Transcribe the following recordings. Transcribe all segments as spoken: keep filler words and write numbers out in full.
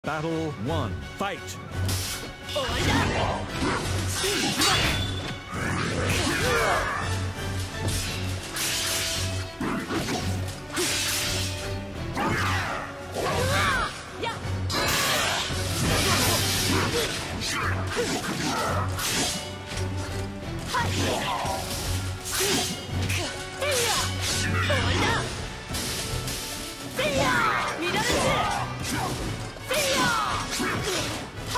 Battle one, fight! 終わりだ。やっ。はい。えいや。終わりだ。せいや。乱れて。せいや。はい。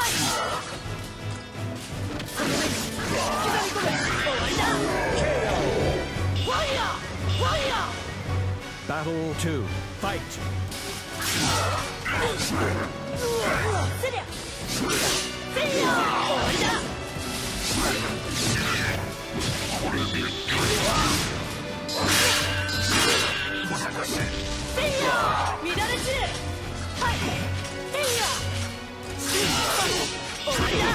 その上に刻み込め。終わりだ。ワイヤー。ワイヤー。 Battle two, fight! せりゃ。せいや。終わりだ。せいや。乱れ散れ。はい。せいや。終わりだ。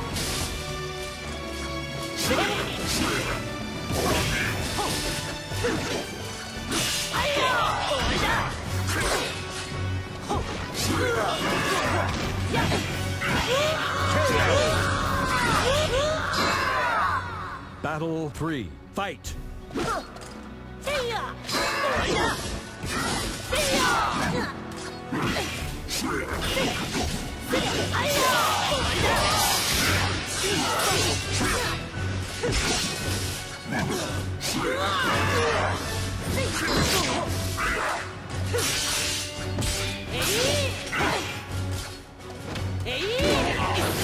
はいよ。終わりだ。やっ。 Battle three, fight! せいや。終わりだ。せいや。はいよ。終わりだ。えい。えい。一戦。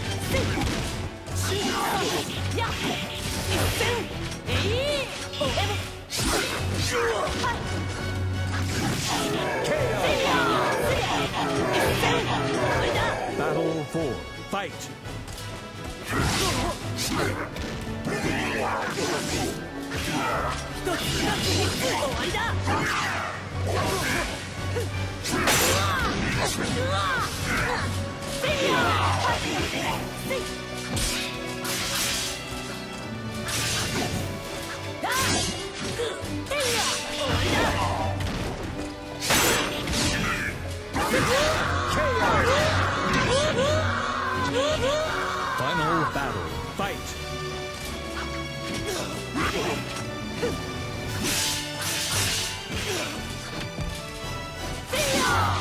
や。一戦。えい。おえぶ。はい。せいや。一戦。終わりだ。 Battle four, fight! 一つ二つ三つ終わりだ。せいや。はい。せい。だ。せいや。終わりだ。 Final battle, fight! せいや。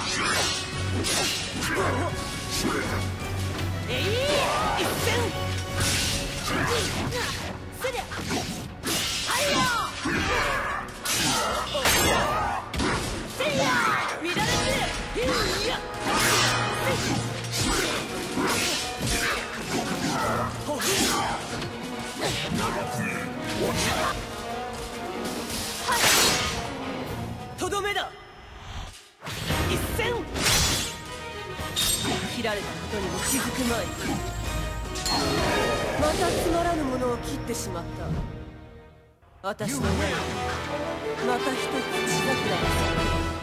えい。一戦。せりゃ。はいよ。せいや。乱れて。いや。はい。とどめだ。一戦。切られたことにも気づくまい。またつまらぬものを切ってしまった。私の刃また一つ近くなりそう。